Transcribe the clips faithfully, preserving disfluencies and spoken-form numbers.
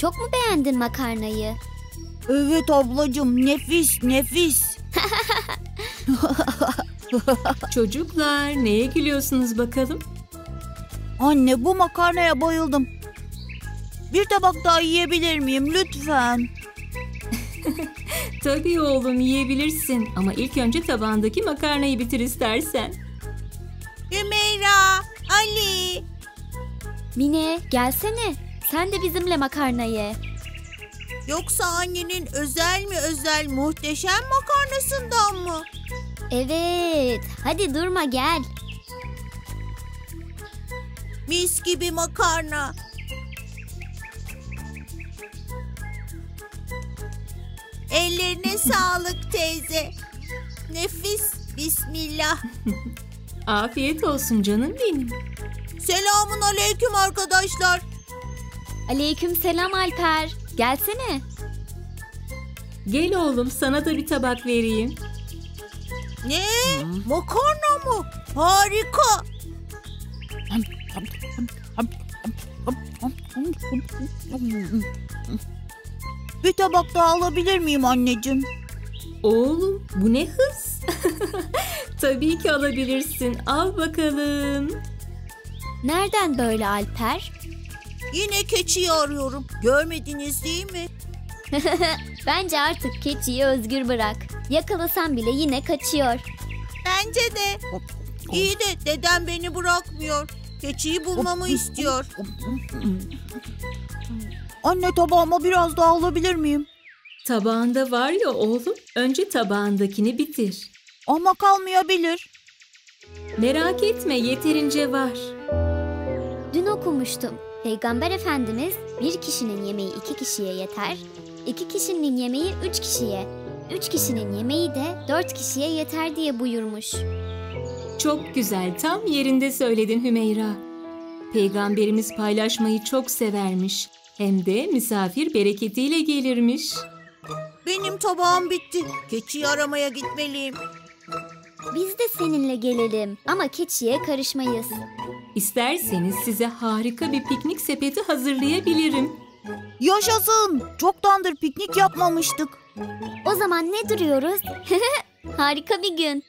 çok mu beğendin makarnayı? Evet ablacığım, nefis nefis. Çocuklar, neye gülüyorsunuz bakalım? Anne, bu makarnaya bayıldım. Bir tabak daha yiyebilir miyim lütfen? Tabii oğlum, yiyebilirsin ama ilk önce tabağındaki makarnayı bitir istersen. Hümeyra, Ali. Mine, gelsene. Sen de bizimle makarna ye. Yoksa annenin özel mi özel muhteşem makarnasından mı? Evet, hadi durma gel. Mis gibi makarna. Ellerine sağlık teyze. Nefis, bismillah. Afiyet olsun canım benim. Selamun aleyküm arkadaşlar. Aleyküm selam Alper. Gelsene. Gel oğlum, sana da bir tabak vereyim. Ne? Makarna mı? Harika. Bir tabak daha alabilir miyim anneciğim? Oğlum, bu ne hız? Tabii ki alabilirsin. Al bakalım. Nereden böyle Alper? Yine keçiyi arıyorum. Görmediniz değil mi? Bence artık keçiyi özgür bırak. Yakalasan bile yine kaçıyor. Bence de. İyi de dedem beni bırakmıyor. Keçiyi bulmamı istiyor. Anne, tabağıma biraz daha alabilir miyim? Tabağında var ya oğlum, önce tabağındakini bitir. Ama kalmayabilir. Merak etme, yeterince var. Dün okumuştum. Peygamber Efendimiz bir kişinin yemeği iki kişiye yeter, iki kişinin yemeği üç kişiye, üç kişinin yemeği de dört kişiye yeter diye buyurmuş. Çok güzel, tam yerinde söyledin Hümeyra. Peygamberimiz paylaşmayı çok severmiş. Hem de misafir bereketiyle gelirmiş. Benim tabağım bitti. Keçiyi aramaya gitmeliyim. Biz de seninle gelelim ama keçiye karışmayız. İsterseniz size harika bir piknik sepeti hazırlayabilirim. Yaşasın! Çoktandır piknik yapmamıştık. O zaman ne duruyoruz? Harika bir gün.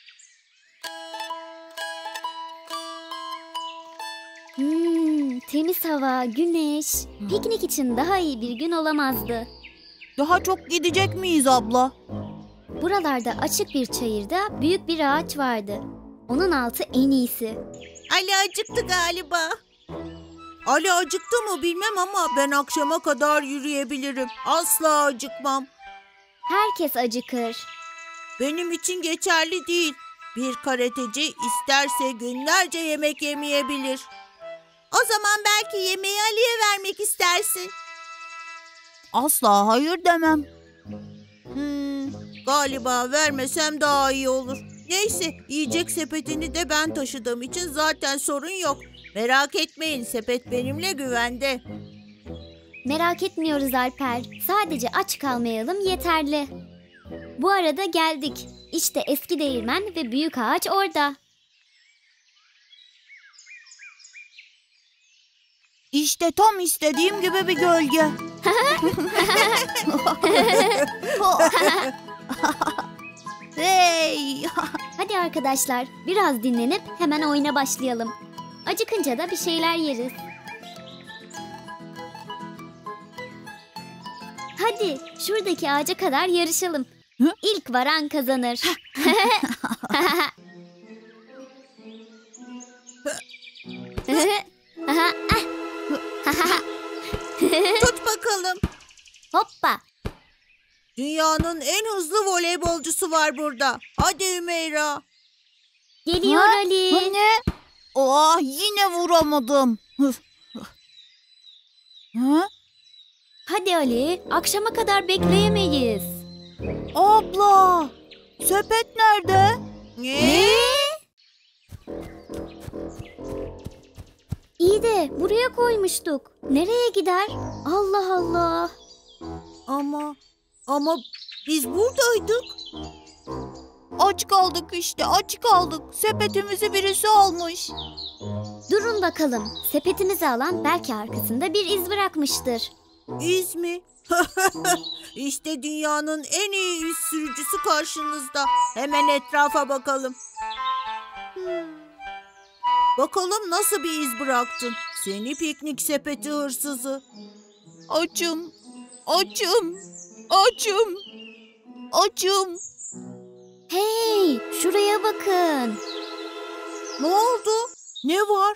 Hmm, temiz hava, güneş. Piknik için daha iyi bir gün olamazdı. Daha çok gidecek miyiz abla? Buralarda açık bir çayırda büyük bir ağaç vardı. Onun altı en iyisi. Ali acıktı galiba. Ali acıktı mı bilmem ama ben akşama kadar yürüyebilirim. Asla acıkmam. Herkes acıkır. Benim için geçerli değil. Bir karateci isterse günlerce yemek yemeyebilir. O zaman belki yemeği Ali'ye vermek istersin. Asla hayır demem. Hmm, galiba vermesem daha iyi olur. Neyse, yiyecek sepetini de ben taşıdığım için zaten sorun yok. Merak etmeyin, sepet benimle güvende. Merak etmiyoruz Alper. Sadece aç kalmayalım yeterli. Bu arada geldik. İşte eski değirmen ve büyük ağaç orada. İşte tam istediğim gibi bir gölge. Hey! Hadi arkadaşlar, biraz dinlenip hemen oyuna başlayalım. Acıkınca da bir şeyler yeriz. Hadi şuradaki ağaca kadar yarışalım. Hı? İlk varan kazanır. Tut bakalım. Hoppa. Dünyanın en hızlı voleybolcusu var burada. Hadi Hümeyra. Geliyor Ha? Ali. Ne? Oh, yine vuramadım. Ha? Hadi Ali, akşama kadar bekleyemeyiz. Abla, sepet nerede? Ne? İyi de buraya koymuştuk. Nereye gider? Allah Allah. Ama, ama biz buradaydık. Aç kaldık işte, aç kaldık. Sepetimizi birisi almış. Durun bakalım. Sepetimizi alan belki arkasında bir iz bırakmıştır. İz mi? İşte dünyanın en iyi iz sürücüsü karşınızda. Hemen etrafa bakalım. Hmm. Bakalım nasıl bir iz bıraktın? Seni piknik sepeti hırsızı. Açım, açım, açım, açım. Hey, şuraya bakın. Ne oldu? Ne var?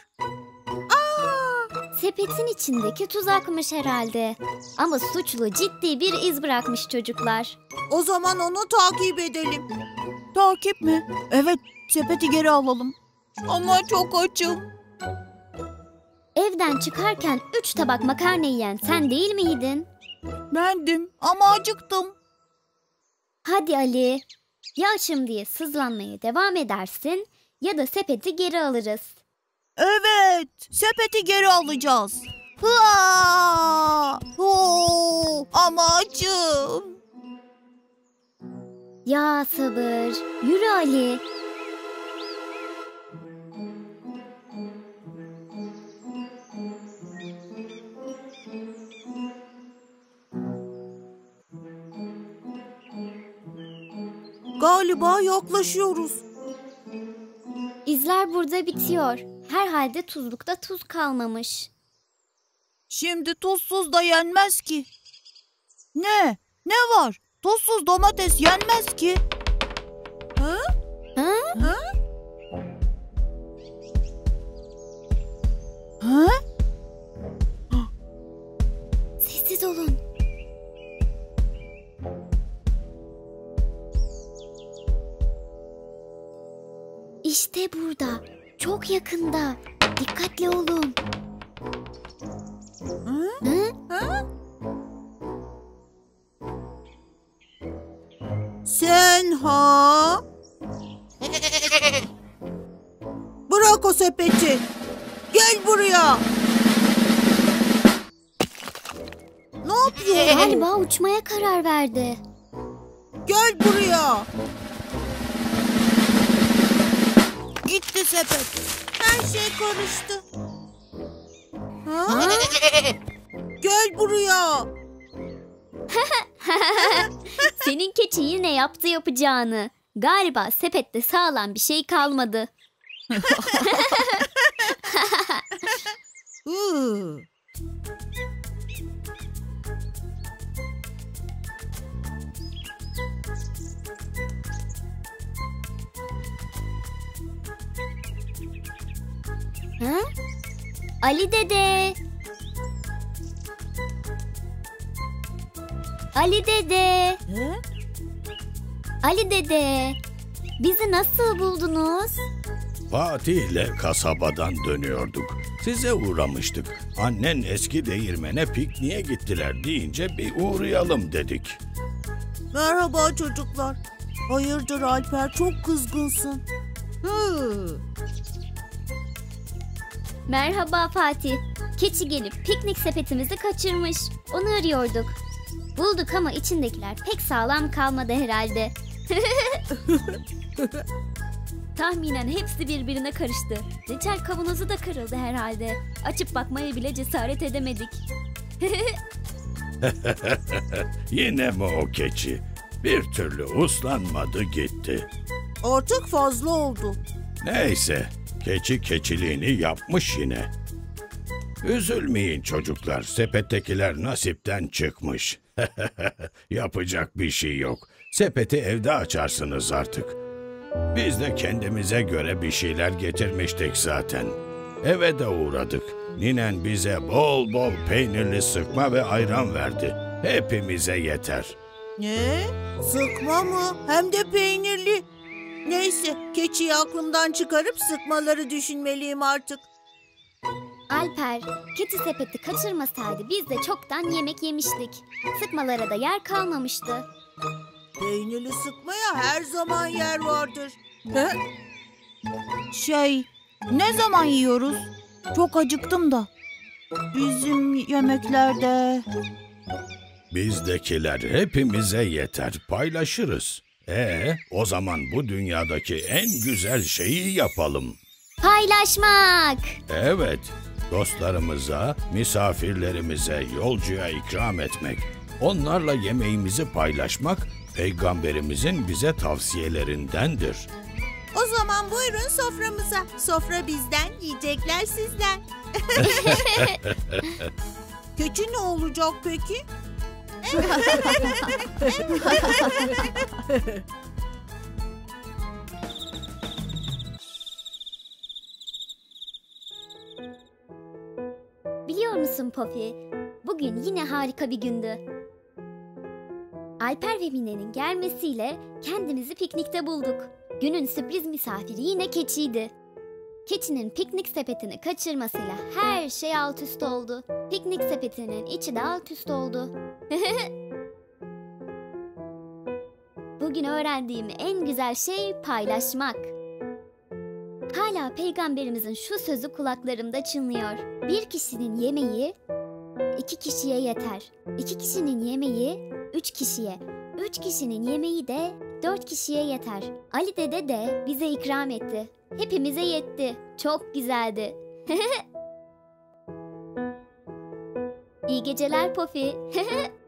Sepetin içindeki tuzakmış herhalde. Ama suçlu ciddi bir iz bırakmış çocuklar. O zaman onu takip edelim. Takip mi? Evet, sepeti geri alalım. Ama çok açım. Evden çıkarken üç tabak makarna yiyen sen değil miydin? Bendim ama acıktım. Hadi Ali, ya açım diye sızlanmaya devam edersin ya da sepeti geri alırız. Evet, sepeti geri alacağız. Hıa! Oo, ama açım. Ya sabır, yürü Ali. Galiba yaklaşıyoruz. İzler burada bitiyor. Herhalde tuzlukta tuz kalmamış. Şimdi tuzsuz da yenmez ki. Ne? Ne var? Tuzsuz domates yenmez ki. Ha? Ha? Ha? Ha? Sessiz olun. İşte burada. Çok yakında. Dikkatli olun. Hı? Hı? Ha? Sen ha? Bırak o sepeti. Gel buraya. Ne yapıyorsun? Galiba uçmaya karar verdi. Gel buraya. Gitti sepet. Her şey karıştı. Ha? Gel buraya. Senin keçi yine yaptı yapacağını. Galiba sepette sağlam bir şey kalmadı. Hı. Ha? Ali dede. Ali dede. Ne? Ali dede. Bizi nasıl buldunuz? Fatih'le kasabadan dönüyorduk. Size uğramıştık. Annen eski değirmene pikniğe gittiler deyince bir uğrayalım dedik. Merhaba çocuklar. Hayırdır Alper, çok kızgınsın. Hı. Merhaba Fatih. Keçi gelip piknik sepetimizi kaçırmış. Onu arıyorduk. Bulduk ama içindekiler pek sağlam kalmadı herhalde. Tahminen hepsi birbirine karıştı. Reçel kavanozu da kırıldı herhalde. Açıp bakmaya bile cesaret edemedik. Yine mi o keçi? Bir türlü uslanmadı gitti. Artık fazla oldu. Neyse, keçi keçiliğini yapmış yine. Üzülmeyin çocuklar, sepettekiler nasipten çıkmış. Yapacak bir şey yok. Sepeti evde açarsınız artık. Biz de kendimize göre bir şeyler getirmiştik zaten. Eve de uğradık. Ninen bize bol bol peynirli sıkma ve ayran verdi. Hepimize yeter. Ne? Sıkma mı? Hem de peynirli. Neyse, keçiyi aklımdan çıkarıp sıkmaları düşünmeliyim artık. Alper, keçi sepeti kaçırmasaydı biz de çoktan yemek yemiştik. Sıkmalara da yer kalmamıştı. Peynirli sıkmaya her zaman yer vardır. Şey, ne zaman yiyoruz? Çok acıktım da. Bizim yemeklerde... Bizdekiler hepimize yeter, paylaşırız. E, o zaman bu dünyadaki en güzel şeyi yapalım. Paylaşmak. Evet, Dostlarımıza, misafirlerimize, yolcuya ikram etmek, onlarla yemeğimizi paylaşmak Peygamberimizin bize tavsiyelerindendir. O zaman buyurun soframıza. Sofra bizden, yiyecekler sizden. Keçi ne olacak peki? Biliyor musun Poppy? Bugün yine harika bir gündü. Alper ve Mine'nin gelmesiyle kendimizi piknikte bulduk. Günün sürpriz misafiri yine keçiydi. Keçinin piknik sepetini kaçırmasıyla her şey alt üst oldu. Piknik sepetinin içi de alt üst oldu. Bugün öğrendiğim en güzel şey paylaşmak. Hala Peygamberimizin şu sözü kulaklarımda çınlıyor. Bir kişinin yemeği iki kişiye yeter. İki kişinin yemeği üç kişiye. Üç kişinin yemeği de dört kişiye yeter. Ali Dede de bize ikram etti. Hepimize yetti. Çok güzeldi. İyi geceler Poppy.